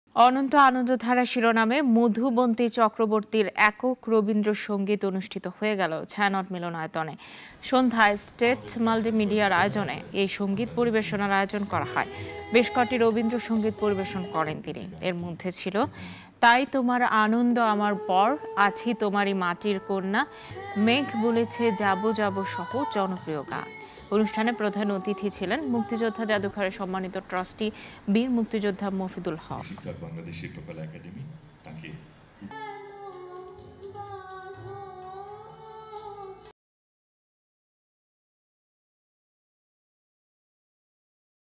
অনন্ত আনন্দধারা শিরোনামে মধুবন্তী চক্রবর্তীর একক রবীন্দ্রসঙ্গীত অনুষ্ঠিত হয়ে গেল ছায়ানট মিলনায়তনে। সন্ধ্যায় স্টেট মাল্টিমিডিয়ার আয়োজনে এই সঙ্গীত পরিবেশনার আয়োজন করা হয়। বেশ কটি রবীন্দ্রসঙ্গীত পরিবেশন করেন তিনি। এর মধ্যে ছিল তাই তোমার আনন্দ আমার পর, আছি তোমারই মাটির কন্যা, মেঘ বলেছে যাব যাব সহ জনপ্রিয় গান। অনুষ্ঠানে প্রধান অতিথি ছিলেন মুক্তিযোদ্ধা জাদুঘরের সম্মানিত ট্রাস্টি বীর মুক্তিযোদ্ধা মফিদুল হক। বাংলাদেশ শিল্পকলা একাডেমি তাকে